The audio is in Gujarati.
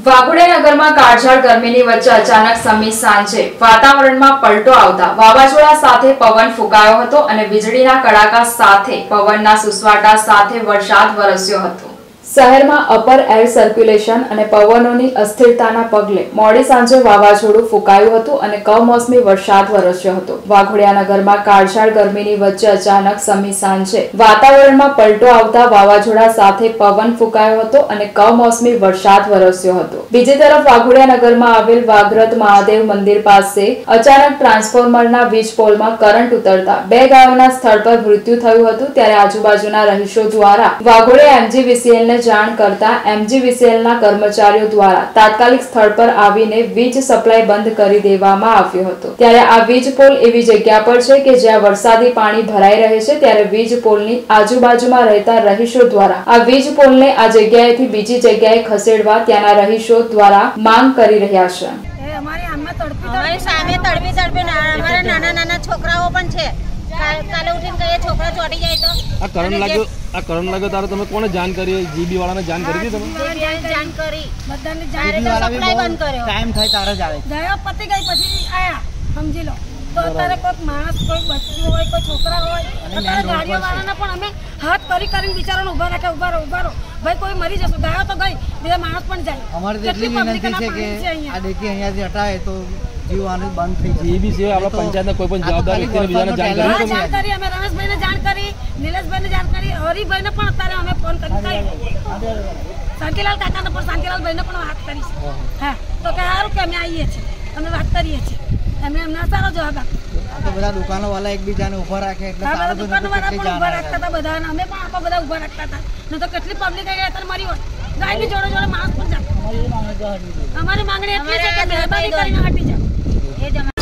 વાઘોડિયા નગરમાં કાળઝાળ ગરમીની વચ્ચે અચાનક સમી સાંજે વાતાવરણમાં પલટો આવતા વાવાઝોડા સાથે પવન ફૂંકાયો હતો અને વીજળીના કડાકા સાથે પવનના સુસવાટા સાથે વરસાદ વરસ્યો હતો। શહેરમાં અપર એર સર્ક્યુલેશન અને પવનોની અસ્થિરતાના પગલે મોડી સાંજે વાવાઝોડું ફૂંકાયું હતું અને કમોસમી વરસાદ વરસ્યો હતો। વાઘોડિયા નગરમાં કાળઝાળ ગરમીની વચ્ચે અચાનક સમી સાંજે વાતાવરણમાં પલટો આવતા વાવાઝોડા સાથે પવન ફૂંકાયો હતો અને કમોસમી વરસાદ વરસ્યો હતો। બીજી તરફ વાઘોડિયા નગરમાં આવેલ વાઘરત મહાદેવ મંદિર પાસે અચાનક ટ્રાન્સફોર્મરના વીજ પોલમાં કરંટ ઉતરતા 2 ગાયોના સ્થળ પર મૃત્યુ થયું હતું। ત્યારે આજુબાજુના રહીશો દ્વારા વાઘોડિયા MGVCL ને જાણ કરતા MGVCLના કર્મચારીઓ દ્વારા તાત્કાલિક સ્થળ પર આવીને વીજ સપ્લાય બંધ કરી દેવામાં આવ્યો હતો। ત્યારે આ વીજ પોલ એવી જગ્યા પર છે કે જ્યાં વરસાદી પાણી ભરાઈ રહે છે। ત્યારે વીજ પોલની આજુબાજુમાં રહેતા રહીશો દ્વારા આ વીજ પોલને આ જગ્યાએથી બીજી જગ્યાએ ખસેડવા ત્યાંના રહીશો દ્વારા માંગ કરી રહ્યા છે। અમારી સામે તડપી અમારા નાના છોકરાઓ પણ છે। કાલે ઉઠીને કહીએ છોકરા ચોટી જાય તો આ કરંટ લાગ્યો તારે તમે કોને જાણ કરી? જીબી વાળાને જાણ કરી હતી તમે? જાણ કરી બધાને સપ્લાય બંધ કર્યો। ટાઈમ થાય તારે જ આવે ગયો પતી ગઈ પછી આયા સમજી લો તો અત્યારે કોઈ માણસ કોઈ બચ્ચું હોય કોઈ છોકરા હોય અત્યારે ગાડીઓ વાળાના પણ અમે હાથ કરીને બિચારાને ઉભા રાખે ઉભા રહો ભાઈ કોઈ મરી જશે ગાયો તો ગઈ બીજા માણસ પણ જાય। અમારે એટલી વિનંતી છે કે આ ડેકી અહીંયાથી હટાવે તો જીવવાનું બંધ થઈ જાય। જીબી છે આપણા પંચાયતના કોઈ પણ જવાબદાર વ્યક્તિને બીજાને જાણ કરી અમે રમેશભાઈને જાણ કરી, નિલેશભાઈને જાણ કરી, હરિભાઈને પણ અત્યારે અમે ફોન કરી શાંતિલાલ કાકાને પણ શાંતિલાલભાઈને પણ વાત કરી છે। હા તો કે સારું કે અમે આવીએ છીએ અમે વાત કરીએ છીએ એમને એમના સારો જવાબ આપ્યો। તો બધા દુકાનો વાળા એકબીજાને ઉભા રાખે એટલે સારું દુકાનો વાળા પણ ઉભા રાખતા હતા બધાને અમે પણ આપણા બધા ઉભા રાખતા હતા ન તો કેટલી પબ્લિક આવી અત્યારે મરી હોત ગાયની જોડે માણસ પણ જાય। અમારી માંગણી એટલી છે કે મહેરબાની કરીને હટી જાઓ।